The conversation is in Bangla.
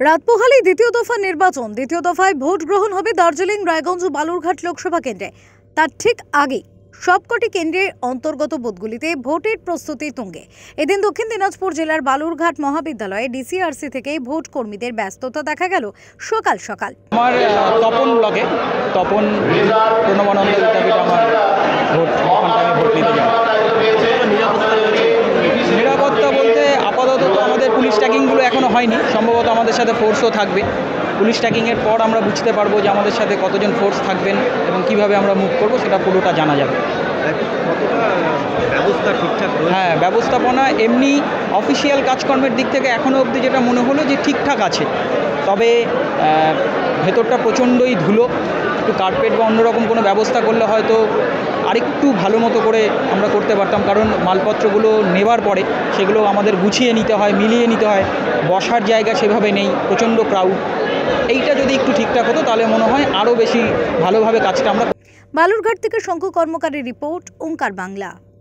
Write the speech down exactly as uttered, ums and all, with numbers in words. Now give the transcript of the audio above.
রাত পোহালেই দ্বিতীয় দফা নির্বাচন। দ্বিতীয় দফায় ভোট গ্রহণ হবে দার্জিলিং, রায়গঞ্জ ও বালুরঘাট লোকসভা কেন্দ্রে। তার ঠিক আগে সবকটি কেন্দ্রের অন্তর্গত বুথগুলিতে ভোটের প্রস্তুতি তুঙ্গে। এদিন দক্ষিণ দিনাজপুর জেলার বালুরঘাট মহাবিদ্যালয়ে ডিসিআরসি থেকে ভোট কর্মীদের ব্যস্ততা দেখা গেল সকাল সকাল। আমার তপন ব্লকে তপন প্রণবানন্দ বিদ্যাপীঠ আমার ভোট, ওখানটা আমি ভোট দিতে যাব। নিরাপত্তা বলতে আপাতত তো আমাদের পুলিশ ট্যাগিংগুলো এখনও হয়নি, সম্ভবত আমাদের সাথে ফোর্সও থাকবে। পুলিশ ট্যাগিংয়ের পর আমরা বুঝতে পারবো যে আমাদের সাথে কতজন ফোর্স থাকবেন এবং কিভাবে আমরা মুভ করবো, সেটা পুরোটা জানা যাবে। ব্যবস্থা ঠিকঠাক? হ্যাঁ, ব্যবস্থাপনা এমনি অফিসিয়াল কাজকর্মের দিক থেকে এখনও অবধি যেটা মনে হলো যে ঠিকঠাক আছে, তবে ভেতরটা প্রচণ্ডই ধুলো। একটু কার্পেট বা অন্যরকম কোনো ব্যবস্থা করলে হয়তো আরেকটু ভালো মতো করে আমরা করতে পারতাম, কারণ মালপত্রগুলো নেবার পরে সেগুলো আমাদের গুছিয়ে নিতে হয়, মিলিয়ে নিতে হয়। বসার জায়গা সেভাবে নেই, প্রচণ্ড ক্রাউড। এইটা যদি একটু ঠিকঠাক হতো তাহলে মনে হয় আরও বেশি ভালোভাবে কাজটা আমরা। বালুরঘাট থেকে শঙ্কু কর্মকারের রিপোর্ট, ওঙ্কার বাংলা।